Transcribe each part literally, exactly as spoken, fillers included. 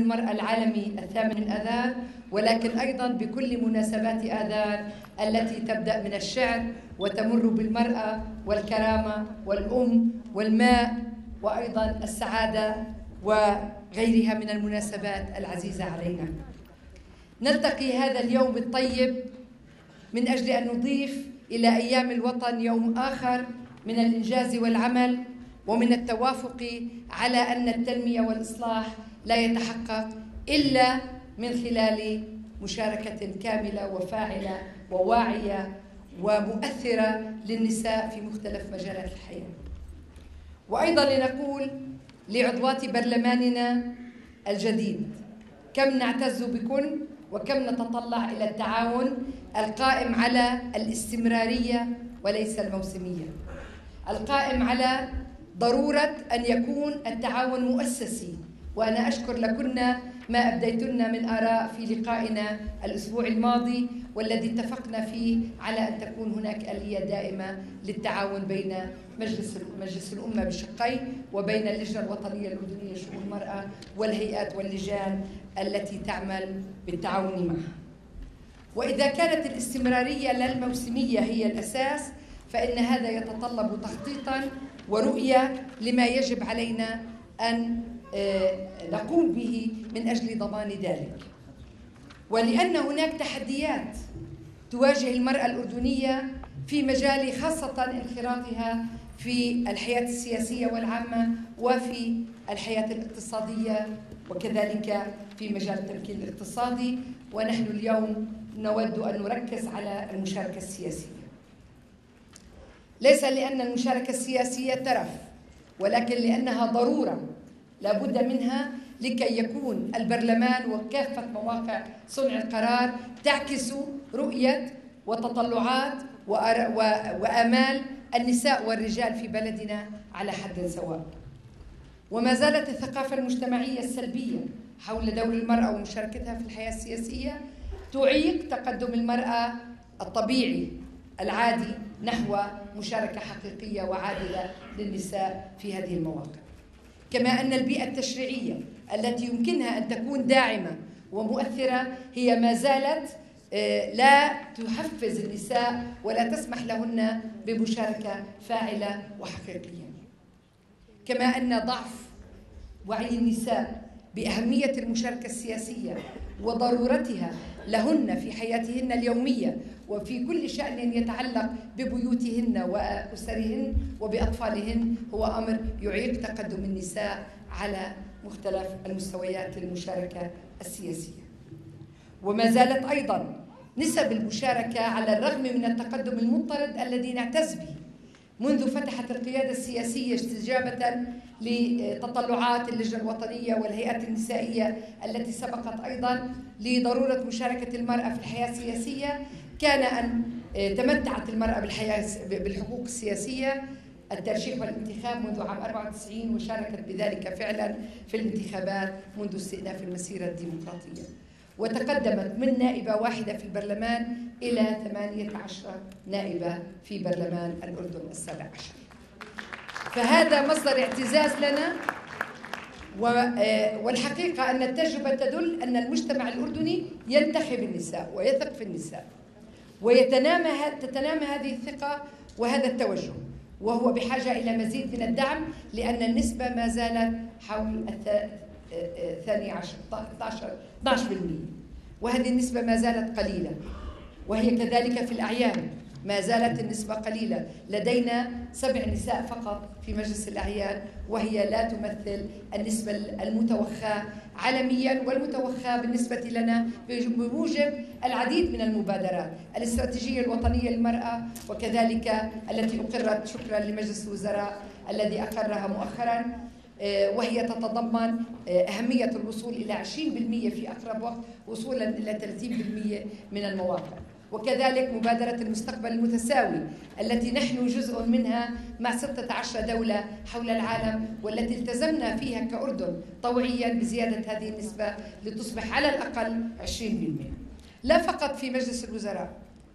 المرأة العالمي الثامن آذار، ولكن أيضا بكل مناسبات آذار التي تبدأ من الشعر وتمر بالمرأة والكرامة والأم والماء وأيضا السعادة وغيرها من المناسبات العزيزة علينا. نلتقي هذا اليوم الطيب من أجل أن نضيف إلى أيام الوطن يوم آخر من الإنجاز والعمل ومن التوافق على أن التنمية والإصلاح لا يتحقق إلا من خلال مشاركة كاملة وفاعلة وواعية ومؤثرة للنساء في مختلف مجالات الحياة. وأيضا لنقول لعضوات برلماننا الجديد كم نعتز بكن وكم نتطلع إلى التعاون القائم على الاستمرارية وليس الموسمية، القائم على ضرورة أن يكون التعاون مؤسسي. وأنا أشكر لكن ما أبديتن من آراء في لقائنا الأسبوع الماضي، والذي اتفقنا فيه على أن تكون هناك آلية دائمة للتعاون بين مجلس مجلس الأمة بشقيه وبين اللجنة الوطنية الأردنية لشؤون المرأة والهيئات واللجان التي تعمل بالتعاون معها. وإذا كانت الاستمرارية لا الموسمية هي الأساس، فإن هذا يتطلب تخطيطا ورؤية لما يجب علينا أن نقوم به من أجل ضمان ذلك. ولأن هناك تحديات تواجه المرأة الأردنية في مجال خاصة انخراطها في الحياة السياسية والعامة وفي الحياة الاقتصادية وكذلك في مجال التمكين الاقتصادي، ونحن اليوم نود أن نركز على المشاركة السياسية، ليس لأن المشاركة السياسية ترف، ولكن لأنها ضرورة لا بد منها لكي يكون البرلمان وكافة مواقع صنع القرار تعكس رؤية وتطلعات وآمال النساء والرجال في بلدنا على حد سواء. وما زالت الثقافة المجتمعية السلبية حول دور المرأة ومشاركتها في الحياة السياسية تعيق تقدم المرأة الطبيعي العادي نحو مشاركة حقيقية وعادلة للنساء في هذه المواقع. كما أن البيئة التشريعية التي يمكنها أن تكون داعمة ومؤثرة هي ما زالت لا تحفز النساء ولا تسمح لهن بمشاركة فاعلة وحقيقية. كما أن ضعف وعي النساء بأهمية المشاركة السياسية وضرورتها لهن في حياتهن اليومية وفي كل شأن يتعلق ببيوتهن وأسرهن وبأطفالهن هو أمر يعيق تقدم النساء على مختلف المستويات المشاركة السياسية. وما زالت أيضا نسب المشاركة على الرغم من التقدم المضطرد الذي نعتز به منذ فتحت القيادة السياسية استجابة لتطلعات اللجنة الوطنية والهيئات النسائية التي سبقت أيضا لضرورة مشاركة المرأة في الحياة السياسية، كان أن تمتعت المرأة بالحياة بالحقوق السياسية الترشيح والانتخاب منذ عام أربعة وتسعين، وشاركت بذلك فعلا في الانتخابات منذ استئناف المسيرة الديمقراطية، وتقدمت من نائبة واحدة في البرلمان إلى ثمانية عشر نائبة في برلمان الأردن السابع عشر. فهذا مصدر اعتزاز لنا، والحقيقة أن التجربة تدل أن المجتمع الأردني ينتخب النساء ويثق في النساء، ويتنامى تتنامى هذه الثقة وهذا التوجه، وهو بحاجة إلى مزيد من الدعم لأن النسبة ما زالت حول الثاني عشر اثني عشر بالمئة، وهذه النسبة ما زالت قليلة. وهي كذلك في الأعيان ما زالت النسبة قليلة، لدينا سبع نساء فقط في مجلس الأعيان، وهي لا تمثل النسبة المتوخاة عالميا والمتوخاة بالنسبة لنا بموجب العديد من المبادرات الاستراتيجية الوطنية للمرأة، وكذلك التي أقرت شكرا لمجلس الوزراء الذي أقرها مؤخرا، وهي تتضمن أهمية الوصول إلى عشرين بالمئة في أقرب وقت وصولا إلى ثلاثين بالمئة من المواقع. وكذلك مبادرة المستقبل المتساوي التي نحن جزء منها مع ستة عشر دولة حول العالم، والتي التزمنا فيها كأردن طوعيا بزيادة هذه النسبة لتصبح على الأقل عشرين بالمئة، لا فقط في مجلس الوزراء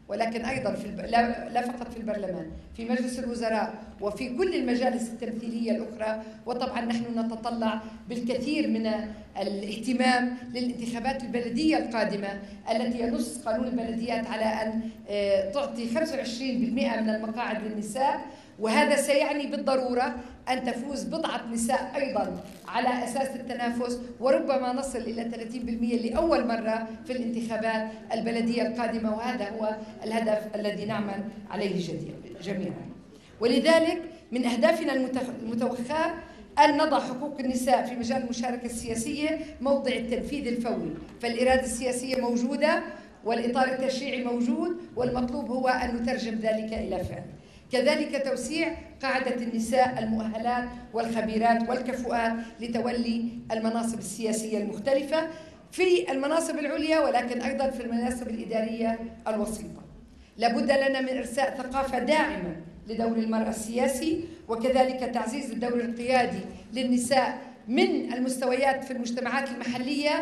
ولكن أيضا في الب... لا... لا فقط في البرلمان، في مجلس الوزراء وفي كل المجالس التمثيلية الأخرى. وطبعا نحن نتطلع بالكثير من الاهتمام للانتخابات البلدية القادمة التي ينص قانون البلديات على أن تعطي خمسة وعشرين بالمئة من المقاعد للنساء، وهذا سيعني بالضرورة أن تفوز بضعة نساء أيضا على أساس التنافس، وربما نصل إلى ثلاثين بالمئة لأول مرة في الانتخابات البلدية القادمة، وهذا هو الهدف الذي نعمل عليه جميعا. ولذلك من أهدافنا المتوخاة أن نضع حقوق النساء في مجال المشاركة السياسية موضع التنفيذ الفوري، فالإرادة السياسية موجودة والإطار التشريعي موجود، والمطلوب هو أن نترجم ذلك إلى فعل. كذلك توسيع قاعدة النساء المؤهلات والخبيرات والكفؤات لتولي المناصب السياسية المختلفة في المناصب العليا، ولكن أيضا في المناصب الإدارية الوسيطة. لابد لنا من إرساء ثقافة داعمة لدور المرأة السياسي، وكذلك تعزيز الدور القيادي للنساء من المستويات في المجتمعات المحلية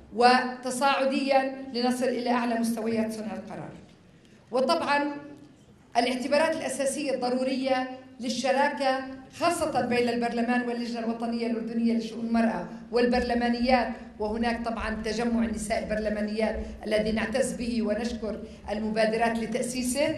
وتصاعديا لنصل إلى أعلى مستويات صنع القرار. وطبعا الاعتبارات الأساسية الضرورية للشراكة خاصة بين البرلمان واللجنة الوطنية الأردنية لشؤون المرأة والبرلمانيات، وهناك طبعا تجمع النساء البرلمانيات الذي نعتز به ونشكر المبادرات لتأسيسه،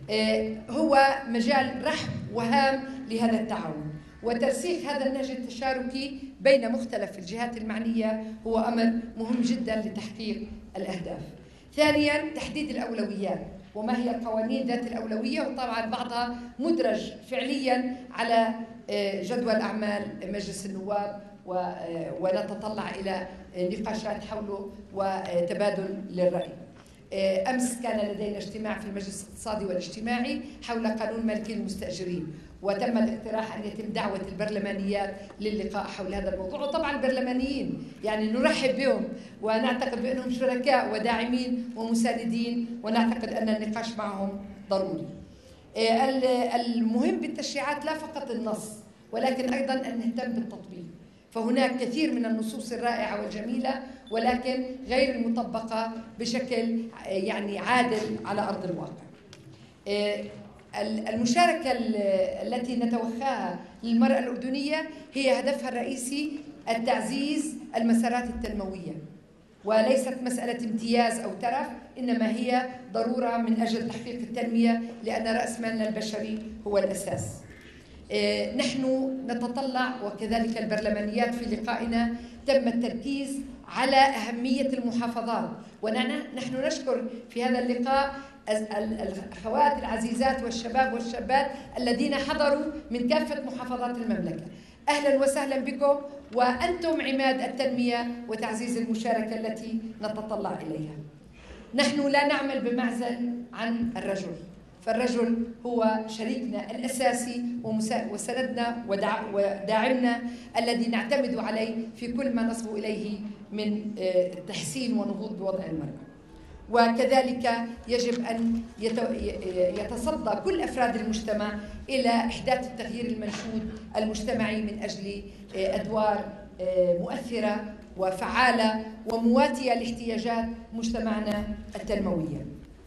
هو مجال رحب وهام لهذا التعاون. وترسيخ هذا النهج التشاركي بين مختلف الجهات المعنية هو أمر مهم جدا لتحقيق الأهداف. ثانيا تحديد الأولويات، وما هي القوانين ذات الأولوية، وطبعا بعضها مدرج فعليا على جدول أعمال مجلس النواب، ونتطلع إلى نقاشات حوله وتبادل للرأي. أمس كان لدينا اجتماع في المجلس الاقتصادي والاجتماعي حول قانون مالكي المستأجرين، وتم الاقتراح أن يتم دعوة البرلمانيات للقاء حول هذا الموضوع. وطبعا البرلمانيين يعني نرحب بهم ونعتقد بأنهم شركاء وداعمين ومساندين، ونعتقد أن النقاش معهم ضروري. المهم بالتشريعات لا فقط النص، ولكن أيضا أن نهتم بالتطبيق، فهناك كثير من النصوص الرائعة والجميلة ولكن غير المطبقة بشكل يعني عادل على أرض الواقع. المشاركة التي نتوخاها للمرأة الأردنية هي هدفها الرئيسي التعزيز المسارات التنموية، وليست مسألة امتياز أو ترف، إنما هي ضرورة من أجل تحقيق التنمية، لأن رأس مالنا البشري هو الأساس. نحن نتطلع، وكذلك البرلمانيات في لقائنا تم التركيز على أهمية المحافظات، ونحن نشكر في هذا اللقاء الأخوات العزيزات والشباب والشابات الذين حضروا من كافة محافظات المملكة. أهلا وسهلا بكم، وأنتم عماد التنمية وتعزيز المشاركة التي نتطلع إليها. نحن لا نعمل بمعزل عن الرجل، فالرجل هو شريكنا الأساسي وسندنا وداعمنا الذي نعتمد عليه في كل ما نصبو إليه من تحسين ونهوض بوضع المرأة. وكذلك يجب أن يتصدى كل أفراد المجتمع إلى إحداث التغيير المنشود المجتمعي من أجل أدوار مؤثرة وفعالة ومواتية لاحتياجات مجتمعنا التنموية.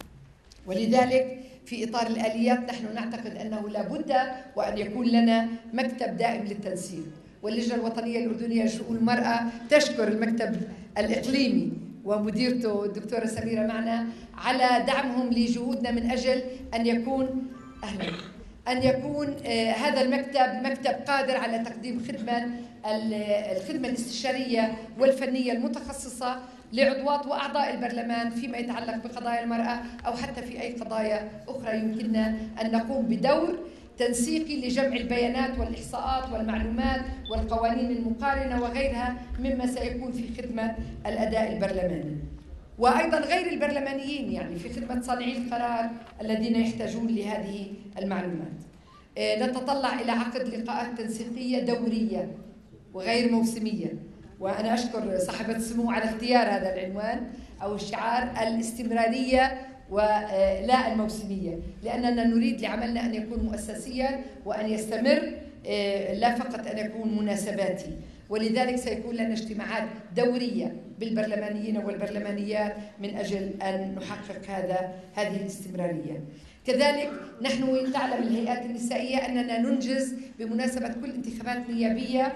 ولذلك في إطار الآليات نحن نعتقد أنه لا بد وأن يكون لنا مكتب دائم للتنسيق، واللجنة الوطنية الأردنية لشؤون المرأة تشكر المكتب الإقليمي ومديرته الدكتورة سميرة معنا على دعمهم لجهودنا من أجل أن يكون أهلا أن يكون هذا المكتب مكتب قادر على تقديم خدمة الخدمة الاستشارية والفنية المتخصصة لعضوات وأعضاء البرلمان فيما يتعلق بقضايا المرأة أو حتى في أي قضايا أخرى يمكننا أن نقوم بدور تنسيقي لجمع البيانات والإحصاءات والمعلومات والقوانين المقارنة وغيرها مما سيكون في خدمة الأداء البرلماني، وأيضا غير البرلمانيين يعني في خدمة صانعي القرار الذين يحتاجون لهذه المعلومات. نتطلع إلى عقد لقاءات تنسيقية دورية وغير موسمية، وأنا أشكر صاحبة السمو على اختيار هذا العنوان أو الشعار، الاستمرارية ولا الموسمية، لأننا نريد لعملنا أن يكون مؤسسيا وأن يستمر لا فقط أن يكون مناسباتي. ولذلك سيكون لنا اجتماعات دورية بالبرلمانيين والبرلمانيات من أجل أن نحقق هذا هذه الاستمرارية. كذلك نحن تعلم الهيئات النسائية أننا ننجز بمناسبة كل انتخابات نيابية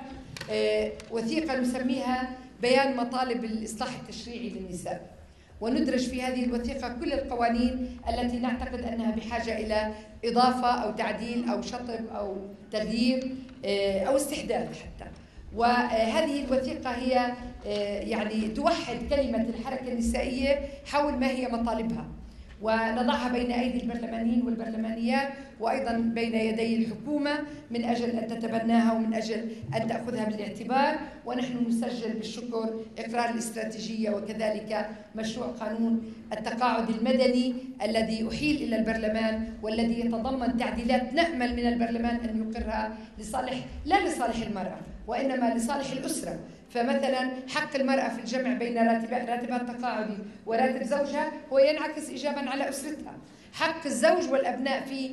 وثيقة نسميها بيان مطالب الإصلاح التشريعي للنساء، وندرج في هذه الوثيقة كل القوانين التي نعتقد أنها بحاجة إلى إضافة أو تعديل أو شطب أو تغيير أو استحداث حتى. وهذه الوثيقة هي يعني توحد كلمة الحركة النسائية حول ما هي مطالبها، ونضعها بين أيدي البرلمانيين والبرلمانيات وأيضا بين يدي الحكومة من أجل أن تتبناها ومن أجل أن تأخذها بالاعتبار. ونحن نسجل بالشكر إقرار الاستراتيجية وكذلك مشروع قانون التقاعد المدني الذي أحيل إلى البرلمان والذي يتضمن تعديلات نأمل من البرلمان أن يقرها لصالح لا لصالح المرأة وإنما لصالح الأسرة. فمثلا حق المرأة في الجمع بين راتبها التقاعدي وراتب زوجها هو ينعكس إيجابا على أسرتها. حق الزوج والأبناء في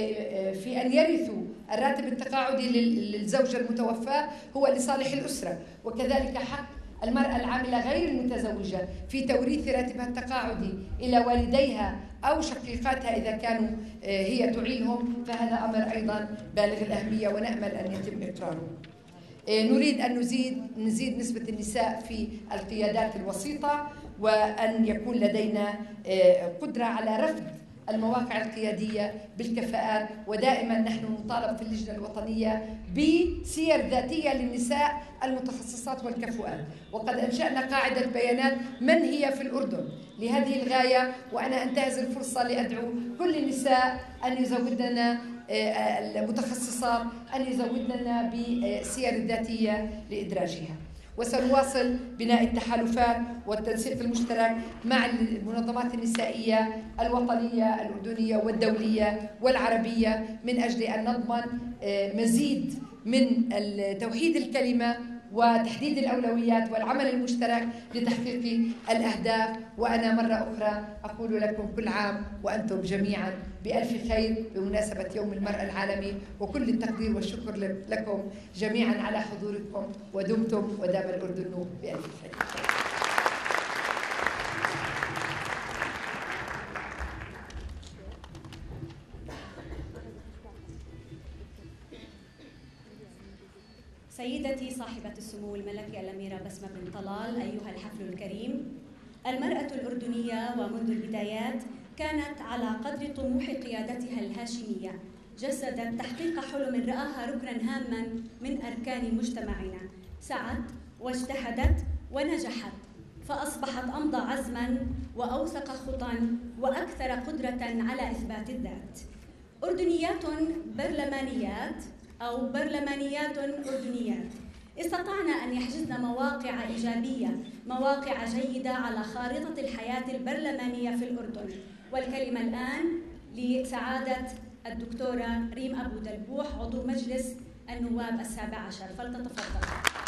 في أن يرثوا الراتب التقاعدي للزوجة المتوفاة هو لصالح الأسرة، وكذلك حق المرأة العاملة غير المتزوجة في توريث راتبها التقاعدي إلى والديها أو شقيقاتها إذا كانوا هي تعيلهم، فهذا أمر أيضا بالغ الأهمية ونأمل أن يتم إقراره. نريد أن نزيد نزيد نسبة النساء في القيادات الوسيطة، وأن يكون لدينا قدرة على رفض المواقع القيادية بالكفاءات، ودائما نحن نطالب في اللجنة الوطنية بسير ذاتية للنساء المتخصصات والكفؤات، وقد أنشأنا قاعدة بيانات من هي في الأردن لهذه الغاية. وأنا أنتهز الفرصة لأدعو كل النساء أن يزودنا المتخصصات أن يزودنا بالسير الذاتية لإدراجها. وسنواصل بناء التحالفات والتنسيق المشترك مع المنظمات النسائية الوطنية الأردنية والدولية والعربية من أجل أن نضمن مزيد من توحيد الكلمة وتحديد الأولويات والعمل المشترك لتحقيق الأهداف. وأنا مرة أخرى أقول لكم كل عام وأنتم جميعا بألف خير بمناسبة يوم المرأة العالمي، وكل التقدير والشكر لكم جميعا على حضوركم، ودمتم ودام الأردن بألف خير. سيدتي صاحبة السمو الملكي الأميرة بسمة بن طلال، أيها الحفل الكريم، المرأة الأردنية ومنذ البدايات كانت على قدر طموح قيادتها الهاشمية، جسدت تحقيق حلم رآها ركنا هاما من أركان مجتمعنا، سعت واجتهدت ونجحت، فأصبحت أمضى عزما وأوثق خطا وأكثر قدرة على إثبات الذات. أردنيات برلمانيات أو برلمانيات أردنيات استطعنا أن يحجزن مواقع إيجابية، مواقع جيدة على خارطة الحياة البرلمانية في الأردن. والكلمة الآن لسعادة الدكتورة ريم أبو دلبوح عضو مجلس النواب السابع عشر، فلتتفضل.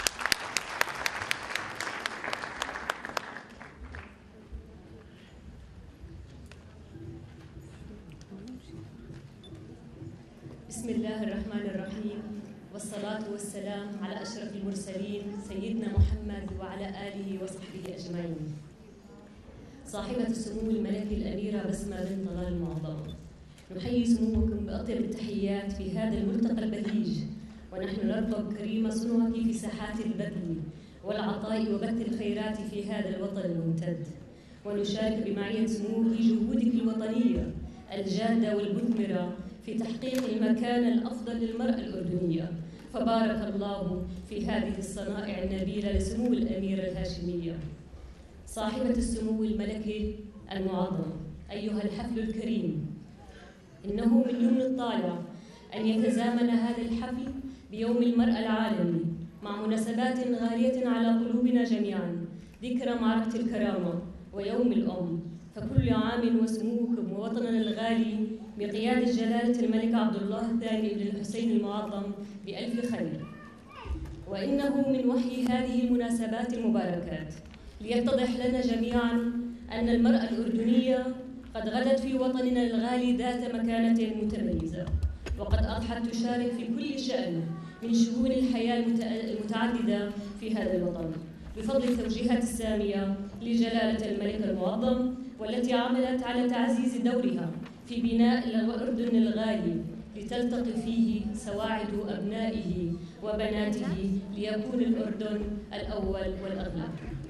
بسم الله الرحمن الرحيم، والصلاة والسلام على أشرف المرسلين سيدنا محمد وعلى آله وصحبه أجمعين. صاحبة السمو الملكي الأميرة بسمة بن طلال المعظمة، نحيي سموكم بأطيب التحيات في هذا الملتقى البهيج، ونحن نرغب كريم صنعك في ساحات البذل والعطاء وبث الخيرات في هذا الوطن الممتد، ونشارك بمعية سموك جهودك الوطنية الجادة والمثمرة في تحقيق المكان الأفضل للمرأة الأردنية. فبارك الله في هذه الصنائع النبيلة لسمو الأميرة الهاشمية. صاحبة السمو الملكي المعظم، أيها الحفل الكريم، إنه من يمن الطالع أن يتزامن هذا الحفل بيوم المرأة العالمي مع مناسبات غالية على قلوبنا جميعا، ذكرى معركة الكرامة ويوم الأم. فكل عام وسموكم ووطننا الغالي بقيادة جلالة الملك عبد الله الثاني بن الحسين المعظم بألف خير. وإنه من وحي هذه المناسبات المباركات ليتضح لنا جميعا أن المرأة الأردنية قد غدت في وطننا الغالي ذات مكانة متميزة، وقد أضحت تشارك في كل شأن من شؤون الحياة المتعددة في هذا الوطن، بفضل التوجيهات السامية لجلالة الملك المعظم، والتي عملت على تعزيز دورها في بناء الأردن الغالي لتلتقي فيه سواعد أبنائه وبناته ليكون الأردن الأول والأغلى.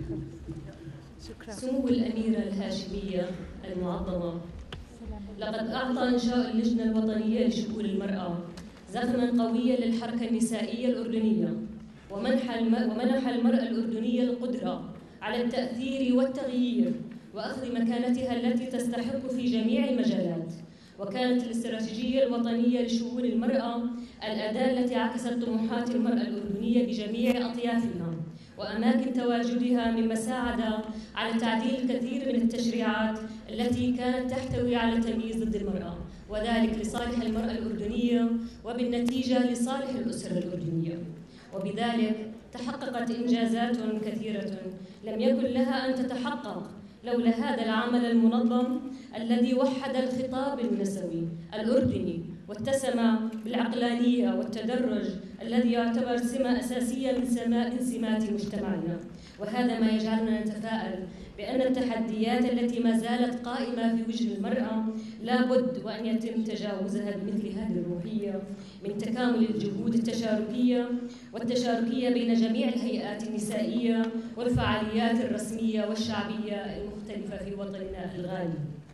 سمو الأميرة الهاشمية المعظمة، لقد أعطى إنشاء اللجنة الوطنية لشؤون المرأة زخماً قوياً للحركة النسائية الأردنية، ومنح ومنح المرأة الأردنية القدرة على التأثير والتغيير وأخذ مكانتها التي تستحق في جميع المجالات. وكانت الاستراتيجية الوطنية لشؤون المرأة الأداة التي عكست طموحات المرأة الأردنية بجميع أطيافها وأماكن تواجدها، مما ساعد على تعديل الكثير من التشريعات التي كانت تحتوي على تمييز ضد المرأة، وذلك لصالح المرأة الأردنية وبالنتيجة لصالح الأسرة الأردنية. وبذلك تحققت إنجازات كثيرة لم يكن لها أن تتحقق لولا هذا العمل المنظم الذي وحد الخطاب النسوي الأردني واتسم بالعقلانية والتدرج الذي يعتبر سمة أساسية من سمات مجتمعنا. وهذا ما يجعلنا نتفائل بأن التحديات التي ما زالت قائمة في وجه المرأة لابد وأن يتم تجاوزها بمثل هذه الروحية من تكامل الجهود التشاركية والتشاركية بين جميع الهيئات النسائية والفعاليات الرسمية والشعبية المختلفة في وطننا الغالي.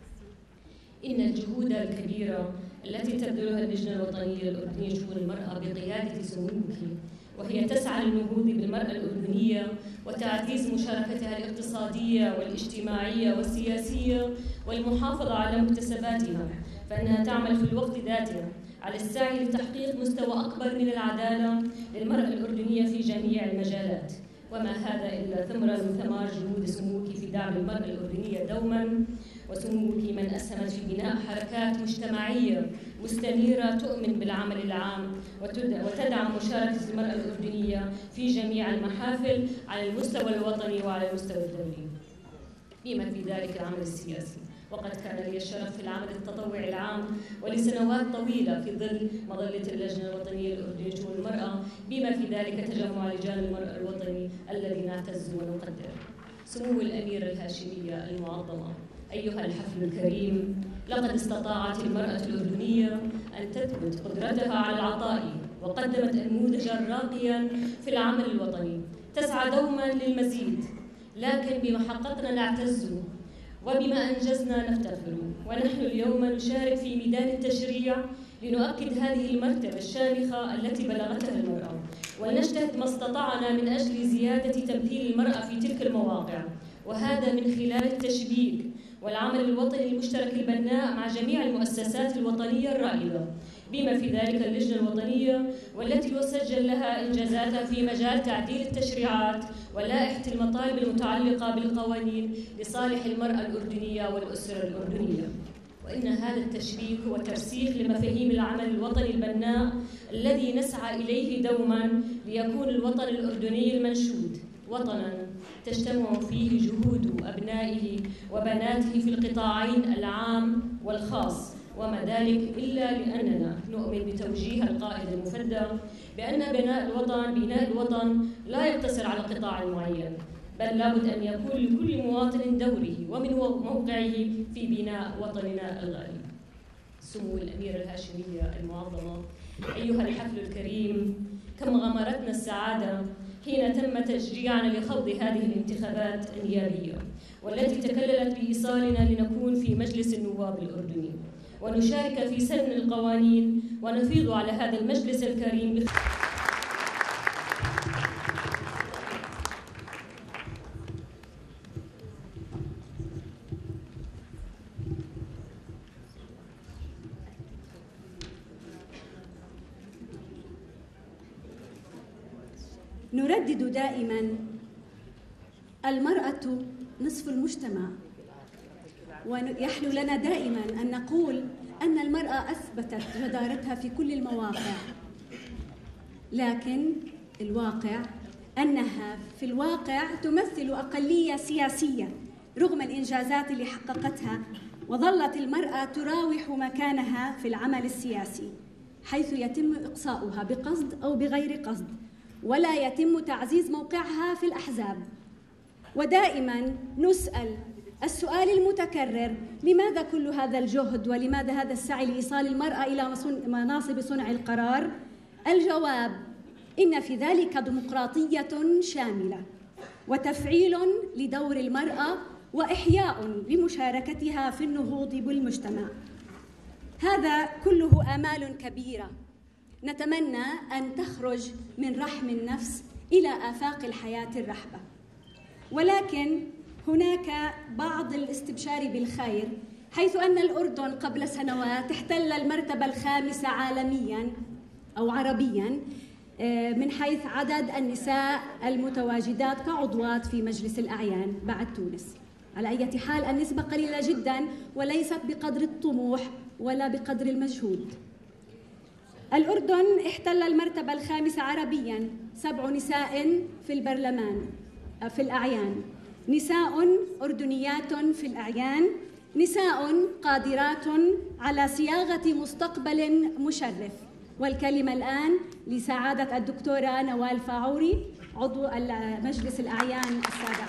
إن الجهود الكبيرة التي تبذلها اللجنة الوطنية الأردنية لشؤون المرأة بقيادة سموك، وهي تسعى للنهوض بالمرأة الأردنية وتعزيز مشاركتها الاقتصادية والاجتماعية والسياسية والمحافظة على مكتسباتها، فإنها تعمل في الوقت ذاته على السعي لتحقيق مستوى أكبر من العدالة للمرأة الأردنية في جميع المجالات. وما هذا إلا ثمرة من ثمار جهود سموك في دعم المرأة الأردنية دوما، وسموك من أسهمت في بناء حركات مجتمعية مستنيرة تؤمن بالعمل العام وتدعم مشاركة المرأة الأردنية في جميع المحافل على المستوى الوطني وعلى المستوى الدولي، بما في ذلك العمل السياسي. وقد كان لي الشرف في العمل التطوعي العام ولسنوات طويلة في ظل مظلة اللجنة الوطنية الأردنية لشؤون المرأة، بما في ذلك تجمع لجان المرأة الوطني الذي نعتز ونقدر. سمو الأميرة الهاشمية المعظمة، أيها الحفل الكريم، لقد استطاعت المرأة الأردنية أن تثبت قدرتها على العطاء، وقدمت نموذجاً راقياً في العمل الوطني تسعى دوماً للمزيد، لكن بما حققنا نعتز وبما أنجزنا نفتخر. ونحن اليوم نشارك في ميدان التشريع لنؤكد هذه المرتبة الشامخة التي بلغتها المرأة، ونجتهد ما استطعنا من أجل زيادة تمثيل المرأة في تلك المواقع، وهذا من خلال التشبيك والعمل الوطني المشترك البناء مع جميع المؤسسات الوطنية الرائدة، بما في ذلك اللجنة الوطنية والتي يسجل لها إنجازاتها في مجال تعديل التشريعات ولائحة المطالب المتعلقة بالقوانين لصالح المرأة الأردنية والأسرة الأردنية. وإن هذا التشبيك هو ترسيخ لمفاهيم العمل الوطني البناء الذي نسعى إليه دوما ليكون الوطن الأردني المنشود وطنا تجتمع فيه جهود أبنائه وبناته في القطاعين العام والخاص، وما ذلك إلا لأننا نؤمن بتوجيه القائد المفدى بأن بناء الوطن بناء الوطن لا يقتصر على قطاع معين، بل لابد أن يكون لكل مواطن دوره ومن موقعه في بناء وطننا الغالي. سمو الأميرة الهاشمية المعظمة، أيها الحفل الكريم، كم غمرتنا السعادة حين تم تشجيعنا لخوض هذه الانتخابات النيابية، والتي تكللت بإيصالنا لنكون في مجلس النواب الأردني ونشارك في سن القوانين ونفيض على هذا المجلس الكريم. نردد دائما المرأة نصف المجتمع، ويحلو لنا دائما أن نقول أن المرأة أثبتت جدارتها في كل المواقع، لكن الواقع أنها في الواقع تمثل أقلية سياسية رغم الإنجازات اللي حققتها، وظلت المرأة تراوح مكانها في العمل السياسي. حيث يتم إقصاؤها بقصد أو بغير قصد، ولا يتم تعزيز موقعها في الأحزاب. ودائما نسأل السؤال المتكرر: لماذا كل هذا الجهد ولماذا هذا السعي لإيصال المرأة إلى مناصب صنع القرار؟ الجواب: إن في ذلك ديمقراطية شاملة وتفعيل لدور المرأة وإحياء لمشاركتها في النهوض بالمجتمع. هذا كله آمال كبيرة نتمنى أن تخرج من رحم النفس إلى آفاق الحياة الرحبة، ولكن هناك بعض الاستبشار بالخير، حيث أن الأردن قبل سنوات احتل المرتبة الخامسة عالمياً أو عربياً من حيث عدد النساء المتواجدات كعضوات في مجلس الأعيان بعد تونس. على أي حال النسبة قليلة جداً وليست بقدر الطموح ولا بقدر المجهود. الأردن احتل المرتبة الخامسة عربياً، سبع نساء في البرلمان في الأعيان، نساء أردنيات في الأعيان، نساء قادرات على صياغة مستقبل مشرف. والكلمة الآن لسعادة الدكتورة نوال فاعوري، عضو مجلس الأعيان السابع.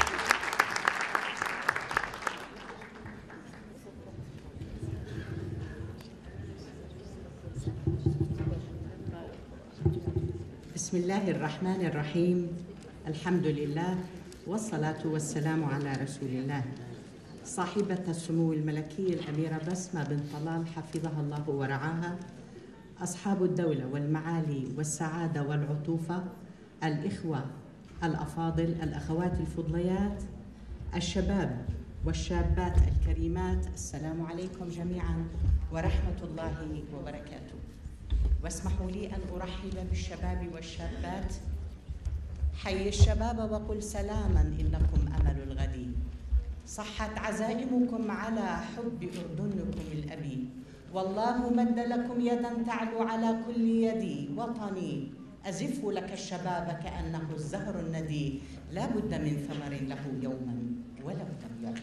بسم الله الرحمن الرحيم، الحمد لله والصلاة والسلام على رسول الله. صاحبة السمو الملكي الأميرة بسمة بنت طلال حفظها الله ورعاها، أصحاب الدولة والمعالي والسعادة والعطوفة، الإخوة الأفاضل، الأخوات الفضليات، الشباب والشابات الكريمات، السلام عليكم جميعا ورحمة الله وبركاته. واسمحوا لي أن أرحب بالشباب والشابات. حي الشباب وقل سلاما إنكم أمل الغد. صحت عزائمكم على حب أردنكم الأبي، والله مد لكم يدا تعلو على كل يدي. وطني أزف لك الشباب كأنه الزهر الندي، لا بد من ثمر له يوما ولو لم يرد.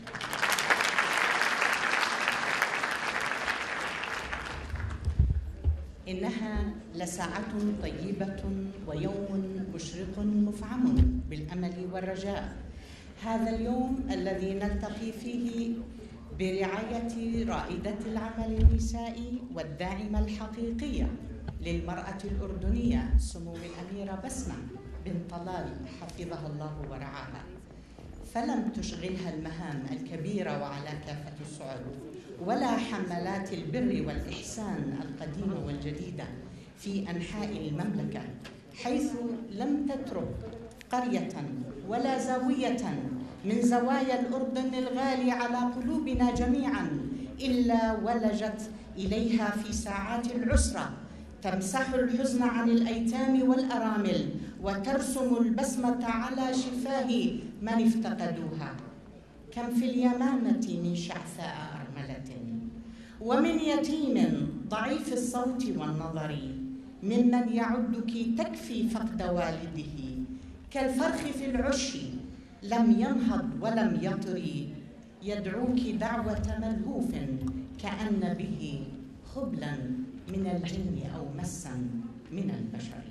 إنها لساعة طيبة ويوم مشرق مفعم بالأمل والرجاء. هذا اليوم الذي نلتقي فيه برعاية رائدة العمل النسائي والداعمة الحقيقية للمرأة الأردنية سمو الأميرة بسمة بنت طلال حفظها الله ورعاها، فلم تشغلها المهام الكبيرة وعلى كافة الصعد ولا حملات البر والإحسان القديمة والجديدة في أنحاء المملكة، حيث لم تترك قرية ولا زاوية من زوايا الأردن الغالي على قلوبنا جميعا إلا ولجت إليها في ساعات العسرة، تمسح الحزن عن الأيتام والأرامل وترسم البسمة على شفاه من افتقدوها. كم في اليمامة من شعثاء أرملة، ومن يتيم ضعيف الصوت والنظر، ممن يعدك تكفي فقد والده. كالفرخ في العش لم ينهض ولم يطر، يدعوك دعوة ملهوف كأن به خبلا من الجن أو مسا من البشر.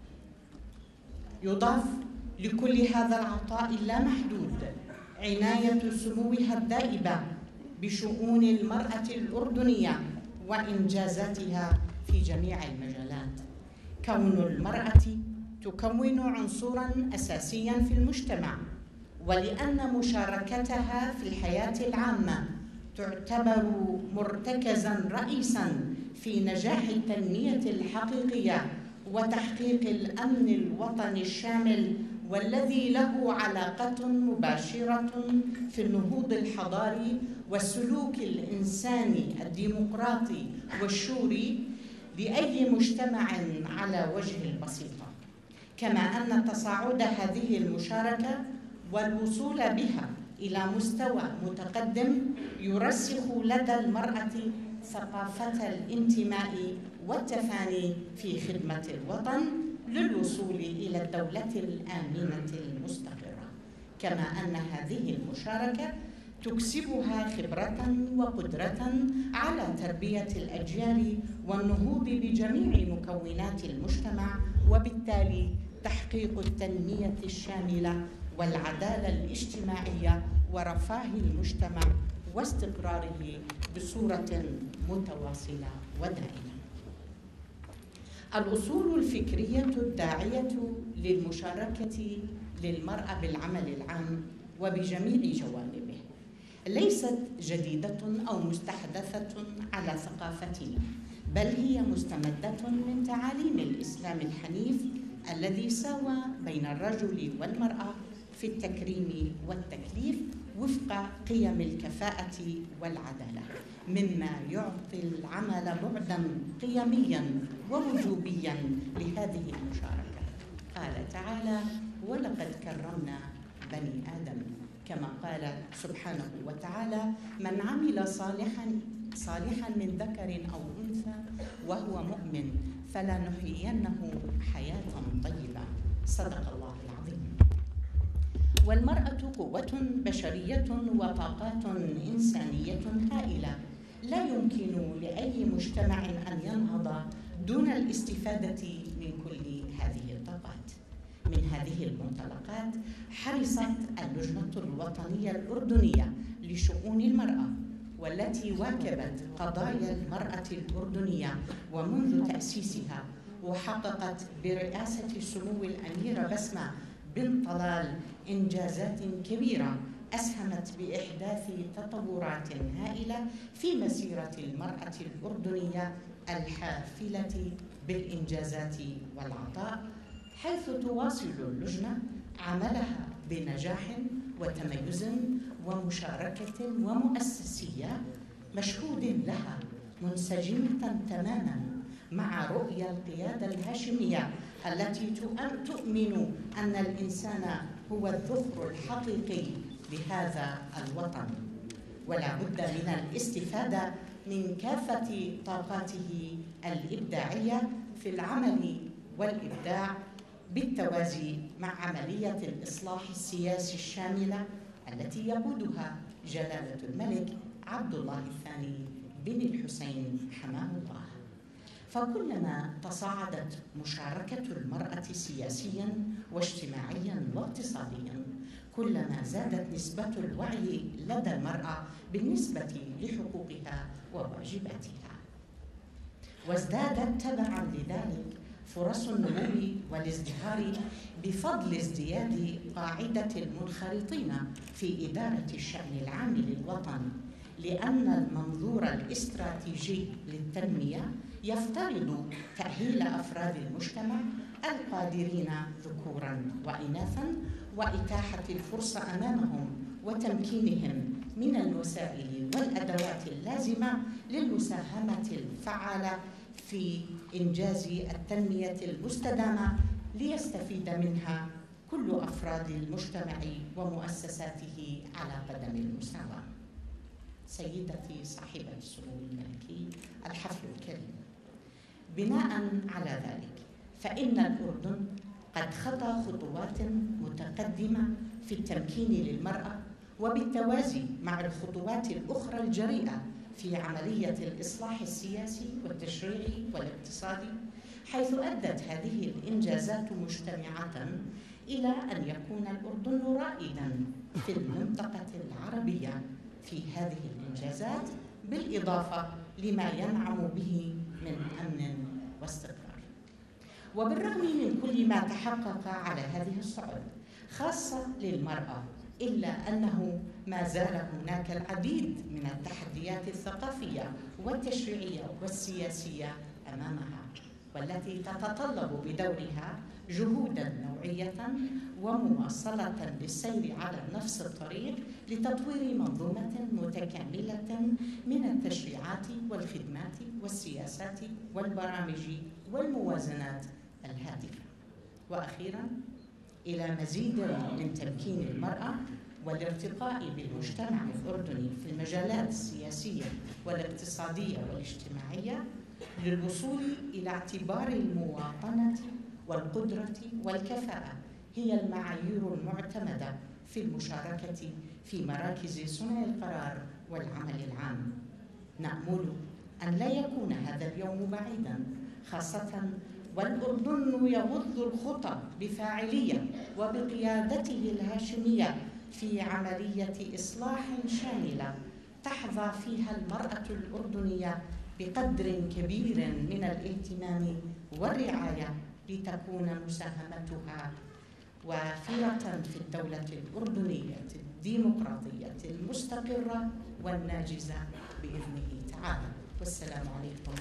يضاف لكل هذا العطاء اللامحدود عناية سموها الدائبة بشؤون المرأة الأردنية وإنجازاتها في جميع المجالات. كون المرأة تكون عنصراً أساسياً في المجتمع، ولأن مشاركتها في الحياة العامة تعتبر مرتكزاً رئيساً في نجاح التنمية الحقيقية وتحقيق الأمن الوطني الشامل، والذي له علاقة مباشرة في النهوض الحضاري والسلوك الإنساني الديمقراطي والشوري لأي مجتمع على وجه البسيطة. كما أن تصاعد هذه المشاركة والوصول بها إلى مستوى متقدم يرسخ لدى المرأة ثقافة الانتماء والتفاني في خدمة الوطن للوصول إلى الدولة الآمنة المستقرة. كما أن هذه المشاركة تكسبها خبرة وقدرة على تربية الأجيال والنهوض بجميع مكونات المجتمع، وبالتالي تحقيق التنمية الشاملة والعدالة الاجتماعية ورفاه المجتمع واستقراره بصورة متواصلة ودائمة. الأصول الفكرية الداعية للمشاركة للمرأة بالعمل العام وبجميع جوانبه ليست جديدة أو مستحدثة على ثقافتنا، بل هي مستمدة من تعاليم الإسلام الحنيف الذي ساوى بين الرجل والمرأة في التكريم والتكليف وفق قيم الكفاءة والعدالة، مما يعطي العمل بعداً قيمياً ووجوبياً لهذه المشاركة. قال تعالى: ولقد كرمنا بني آدم، كما قال سبحانه وتعالى: من عمل صالحاً صالحاً من ذكر أو أنثى وهو مؤمن فلنحيينه حياة طيبة. صدق الله العظيم. والمرأة قوة بشرية وطاقات إنسانية هائلة لا يمكن لأي مجتمع أن ينهض دون الاستفادة من كل هذه الطاقات. من هذه المنطلقات حرصت اللجنة الوطنية الأردنية لشؤون المرأة، والتي واكبت قضايا المرأة الأردنية ومنذ تأسيسها، وحققت برئاسة سمو الأميرة بسمة بنت طلال إنجازات كبيرة أسهمت بإحداث تطورات هائلة في مسيرة المرأة الأردنية الحافلة بالإنجازات والعطاء، حيث تواصل اللجنة عملها بنجاح وتميز ومشاركة ومؤسسية مشهود لها، منسجمة تماماً مع رؤية القيادة الهاشمية التي تؤمن أن الإنسان هو الذخر الحقيقي لهذا الوطن، ولا بد من الاستفادة من كافة طاقاته الإبداعية في العمل والإبداع، بالتوازي مع عملية الإصلاح السياسي الشاملة التي يقودها جلالة الملك عبد الله الثاني بن الحسين حماه الله. فكلما تصاعدت مشاركة المرأة سياسياً واجتماعياً واقتصادياً، كلما زادت نسبة الوعي لدى المرأة بالنسبة لحقوقها وواجباتها، وازدادت تبعاً لذلك فرص النمو والازدهار بفضل ازدياد قاعدة المنخرطين في إدارة الشأن العام للوطن، لأن المنظور الاستراتيجي للتنمية يفترض تأهيل أفراد المجتمع القادرين ذكوراً وإناثاً وإتاحة الفرصة أمامهم وتمكينهم من الوسائل والأدوات اللازمة للمساهمة الفعالة في إنجاز التنمية المستدامة ليستفيد منها كل أفراد المجتمع ومؤسساته على قدم المساواة. سيدتي صاحبة السمو الملكي الحفل الكريم، بناء على ذلك فإن الأردن قد خطى خطوات متقدمة في التمكين للمرأة، وبالتوازي مع الخطوات الأخرى الجريئة في عملية الإصلاح السياسي والتشريعي والاقتصادي، حيث أدت هذه الإنجازات مجتمعة إلى أن يكون الأردن رائداً في المنطقة العربية في هذه الإنجازات، بالإضافة لما ينعم به من أمن واستقرار. وبالرغم من كل ما تحقق على هذه الصعود خاصة للمرأة، إلا أنه ما زال هناك العديد من التحديات الثقافية والتشريعية والسياسية أمامها، والتي تتطلب بدورها جهوداً نوعية ومواصلة للسير على نفس الطريق لتطوير منظومة متكاملة من التشريعات والخدمات والسياسات والبرامج والموازنات الهادفة. وأخيراً، إلى مزيد من تمكين المرأة والارتقاء بالمجتمع الأردني في المجالات السياسية والاقتصادية والاجتماعية، للوصول إلى اعتبار المواطنة والقدرة والكفاءة هي المعايير المعتمدة في المشاركة في مراكز صنع القرار والعمل العام. نأمل أن لا يكون هذا اليوم بعيدا، خاصة والأردن يغض الخطى بفاعلية وبقيادته الهاشمية في عملية إصلاح شاملة تحظى فيها المرأة الأردنية بقدر كبير من الاهتمام والرعاية، لتكون مساهمتها وافرة في الدولة الأردنية الديمقراطية المستقرة والناجزة بإذنه تعالى. والسلام عليكم.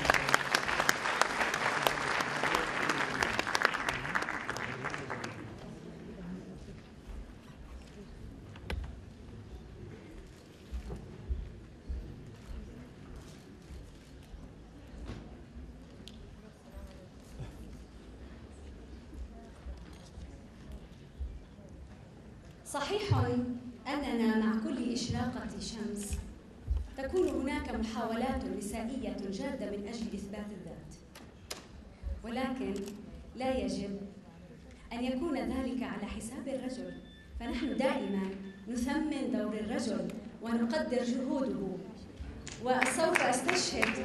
صحيح أننا مع كل إشراقة شمس تكون هناك محاولات نسائية جادة من أجل إثبات الذات، ولكن لا يجب أن يكون ذلك على حساب الرجل، فنحن دائما نثمن دور الرجل ونقدر جهوده. وسوف أستشهد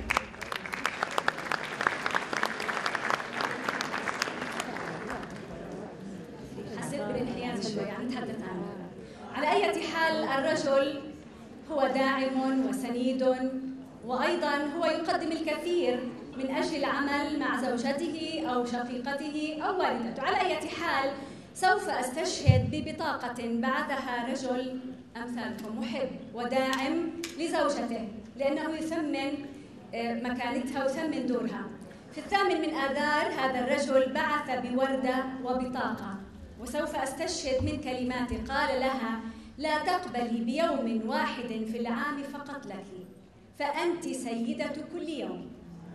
حسيت بالانحياز شوي، عم نتحدث عنه. على أي حال الرجل هو داعم وسنيد، وأيضا هو يقدم الكثير من أجل العمل مع زوجته أو شقيقته أو والدته. على أي حال سوف أستشهد ببطاقة بعثها رجل أمثالكم، محب وداعم لزوجته، لأنه يثمن مكانتها ويثمن دورها. في الثامن من آذار هذا الرجل بعث بوردة وبطاقة، وسوف أستشهد من كلماته. قال لها: لا تقبلي بيوم واحد في العام فقط لك، فأنت سيدة كل يوم.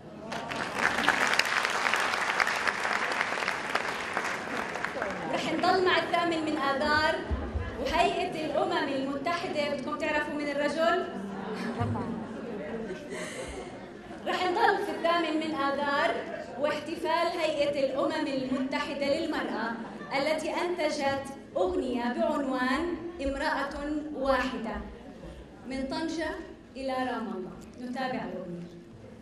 رح نضل مع الثامن من آذار، وهيئة الأمم المتحدة بدكم تعرفوا من الرجل؟ رح نضل في الثامن من آذار واحتفال هيئة الأمم المتحدة للمرأة التي أنتجت أغنية بعنوان امرأة واحدة، من طنجة إلى رام الله. نتابع الأغنية.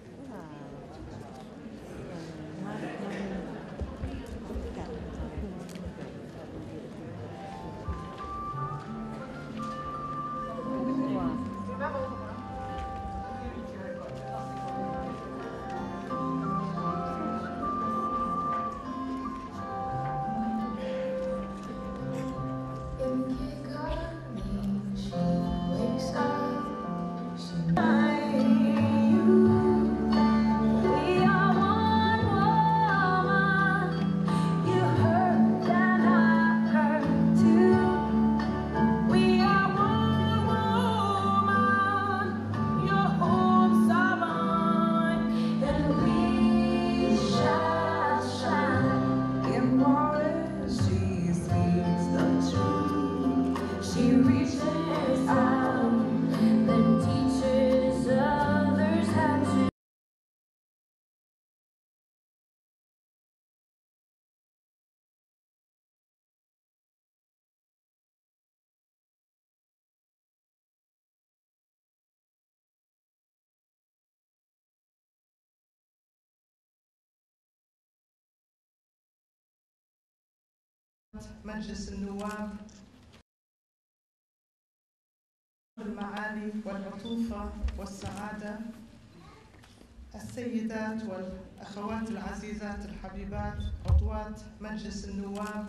مجلس النواب، المعالي والعطوفة والسعادة، السيدات والأخوات العزيزات الحبيبات، عضوات مجلس النواب،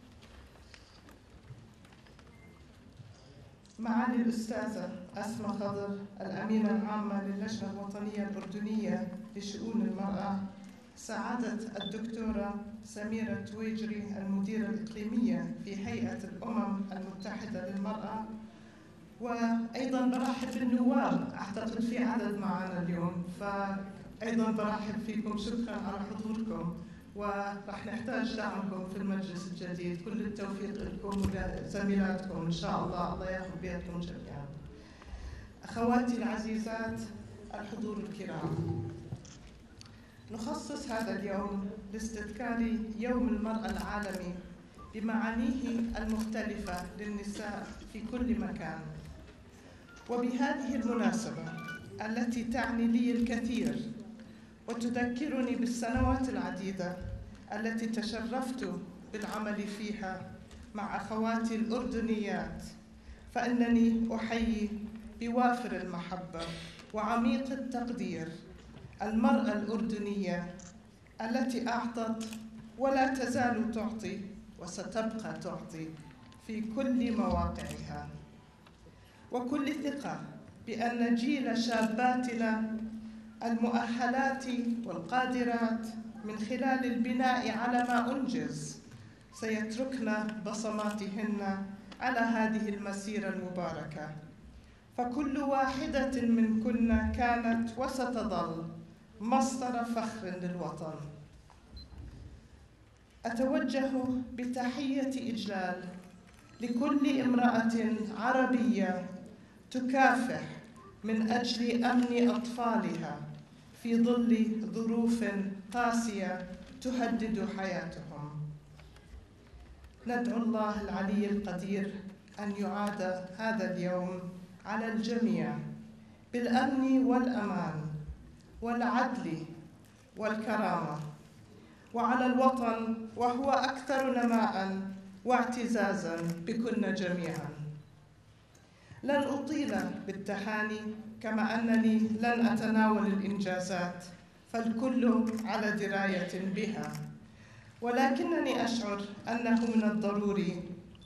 معالي الأستاذة أسماء خضر الأمينة العامة للجنة الوطنية الأردنية لشؤون المرأة، سعادة الدكتورة سميرة تويجري المديرة الإقليمية في هيئة الأمم المتحدة للمرأة، وأيضاً برحب بالنواب، أعتقد في عدد معنا اليوم، فأيضاً برحب فيكم. شكراً على حضوركم، ورح نحتاج دعمكم في المجلس الجديد. كل التوفيق لكم ولزميلاتكم إن شاء الله، الله ياخذ بيدكم جميعاً. أخواتي العزيزات، الحضور الكرام، نخصص هذا اليوم لاستذكار يوم المرأة العالمي بمعانيه المختلفة للنساء في كل مكان. وبهذه المناسبة التي تعني لي الكثير وتذكرني بالسنوات العديدة التي تشرفت بالعمل فيها مع أخواتي الأردنيات، فإنني أحيي بوافر المحبة وعميق التقدير المرأة الأردنية التي أعطت ولا تزال تعطي وستبقى تعطي في كل مواقعها، وكل ثقة بأن جيل شاباتنا المؤهلات والقادرات من خلال البناء على ما أنجز سيتركن بصماتهن على هذه المسيرة المباركة، فكل واحدة منكن كانت وستظل مصدر فخر للوطن. أتوجه بتحية إجلال لكل امرأة عربية تكافح من أجل أمن أطفالها في ظل ظروف قاسية تهدد حياتهم. ندعو الله العلي القدير أن يعاد هذا اليوم على الجميع بالأمن والأمان والعدل والكرامة، وعلى الوطن وهو أكثر نماء واعتزازا بكن جميعا. لن أطيل بالتهاني كما أنني لن أتناول الإنجازات فالكل على دراية بها، ولكنني أشعر أنه من الضروري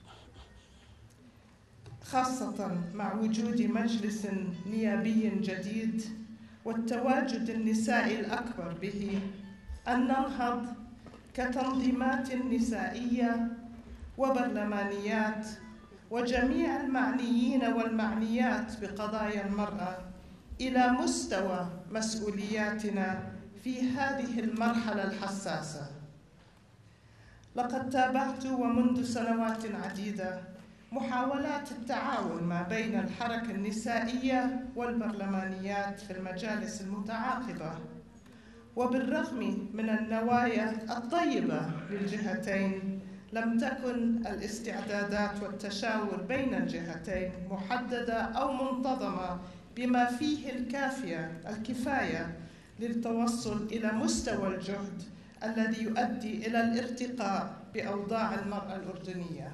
خاصة مع وجود مجلس نيابي جديد والتواجد النسائي الأكبر به أن ننهض كتنظيمات نسائية وبرلمانيات وجميع المعنيين والمعنيات بقضايا المرأة إلى مستوى مسؤولياتنا في هذه المرحلة الحساسة. لقد تابعت ومنذ سنوات عديدة محاولات التعاون ما بين الحركة النسائية والبرلمانيات في المجالس المتعاقبة، وبالرغم من النوايا الطيبة للجهتين لم تكن الاستعدادات والتشاور بين الجهتين محددة أو منتظمة بما فيه الكافية الكفاية للتوصل إلى مستوى الجهد الذي يؤدي إلى الارتقاء بأوضاع المرأة الأردنية.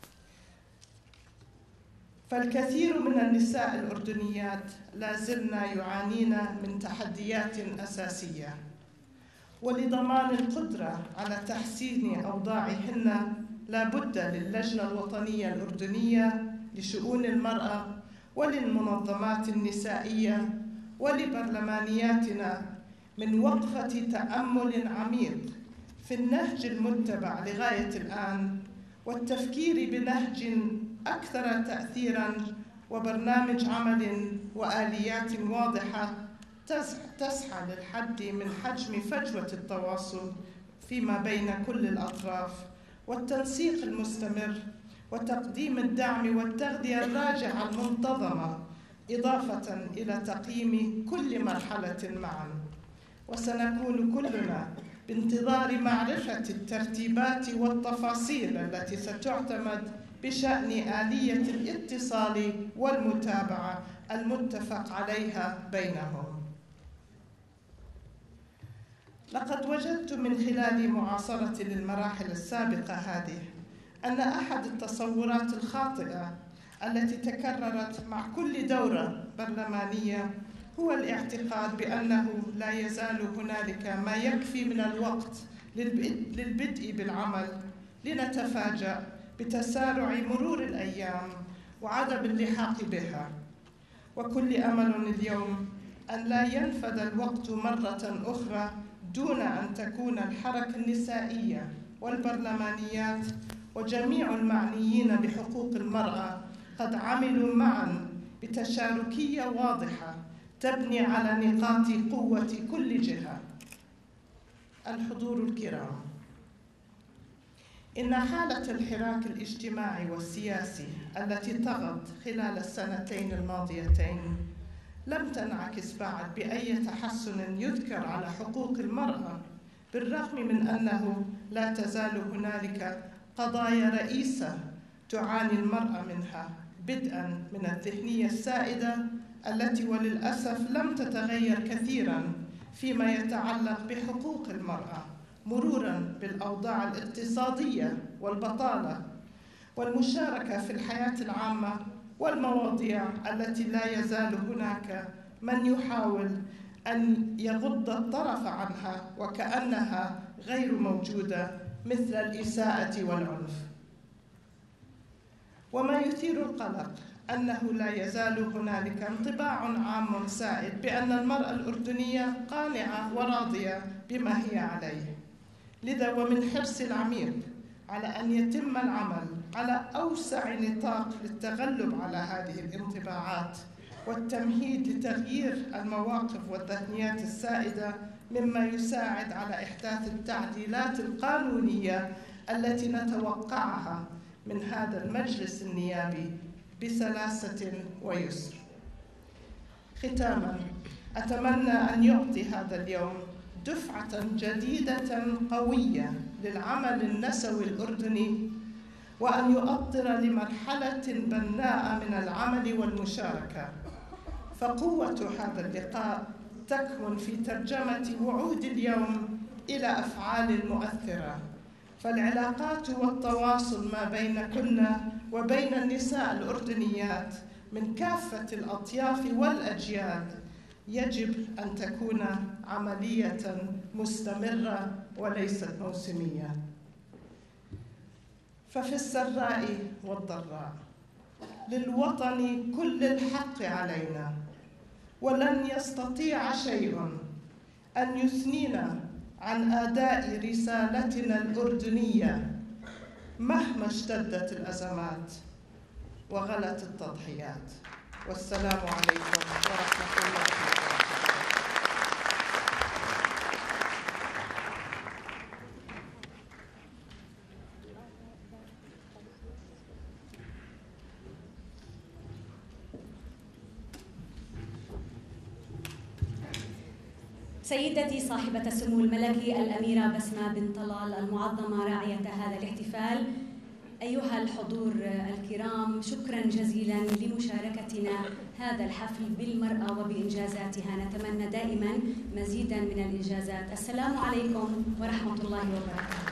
فالكثير من النساء الأردنيات لا زلن يعانين من تحديات أساسية، ولضمان القدرة على تحسين أوضاعهن لا بد للجنة الوطنية الأردنية لشؤون المرأة وللمنظمات النسائية ولبرلمانياتنا من وقفة تأمل عميق في النهج المتبع لغاية الآن، والتفكير بنهج أكثر تأثيراً وبرنامج عمل وآليات واضحة تسعى للحد من حجم فجوة التواصل فيما بين كل الأطراف والتنسيق المستمر وتقديم الدعم والتغذية الراجعة المنتظمة، إضافة إلى تقييم كل مرحلة معاً. وسنكون كلنا بانتظار معرفة الترتيبات والتفاصيل التي ستعتمد بشأن آلية الاتصال والمتابعة المتفق عليها بينهم. لقد وجدت من خلال معاصرتي للمراحل السابقة هذه أن أحد التصورات الخاطئة التي تكررت مع كل دورة برلمانية هو الاعتقاد بأنه لا يزال هنالك ما يكفي من الوقت للبدء بالعمل، لنتفاجأ بتسارع مرور الأيام وعدم اللحاق بها. وكل أمل اليوم أن لا ينفذ الوقت مرة أخرى دون أن تكون الحركة النسائية والبرلمانيات وجميع المعنيين بحقوق المرأة قد عملوا معاً بتشاركية واضحة تبني على نقاط قوة كل جهة. الحضور الكرام، إن حالة الحراك الاجتماعي والسياسي التي طغت خلال السنتين الماضيتين لم تنعكس بعد بأي تحسن يذكر على حقوق المرأة، بالرغم من أنه لا تزال هنالك قضايا رئيسة تعاني المرأة منها، بدءاً من الذهنية السائدة التي وللأسف لم تتغير كثيراً فيما يتعلق بحقوق المرأة، مروراً بالأوضاع الاقتصادية والبطالة والمشاركة في الحياة العامة والمواضيع التي لا يزال هناك من يحاول أن يغض الطرف عنها وكأنها غير موجودة، مثل الإساءة والعنف. وما يثير القلق أنه لا يزال هنالك انطباع عام سائد بأن المرأة الأردنية قانعة وراضية بما هي عليه. لذا ومن حرص العميق على أن يتم العمل على أوسع نطاق للتغلب على هذه الانطباعات والتمهيد لتغيير المواقف والذهنيات السائدة، مما يساعد على إحداث التعديلات القانونية التي نتوقعها من هذا المجلس النيابي بسلاسة ويسر. ختاماً، أتمنى أن يعطي هذا اليوم دفعة جديدة قوية للعمل النسوي الأردني، وأن يؤطر لمرحلة بناءة من العمل والمشاركة. فقوة هذا اللقاء تكمن في ترجمة وعود اليوم إلى أفعال مؤثرة، فالعلاقات والتواصل ما بينكن وبين النساء الأردنيات من كافة الأطياف والأجيال يجب أن تكون عملية مستمرة وليست موسمية. ففي السراء والضراء للوطن كل الحق علينا، ولن يستطيع شيء أن يثنينا عن أداء رسالتنا الأردنية مهما اشتدت الأزمات وغلت التضحيات. والسلام عليكم ورحمة الله وبركاته. سيدتي صاحبة السمو الملكي الأميرة بسمة بنت طلال المعظمة راعية هذا الاحتفال، أيها الحضور الكرام، شكرا جزيلا لمشاركتنا هذا الحفل بالمرأة وبإنجازاتها. نتمنى دائما مزيدا من الإنجازات. السلام عليكم ورحمة الله وبركاته.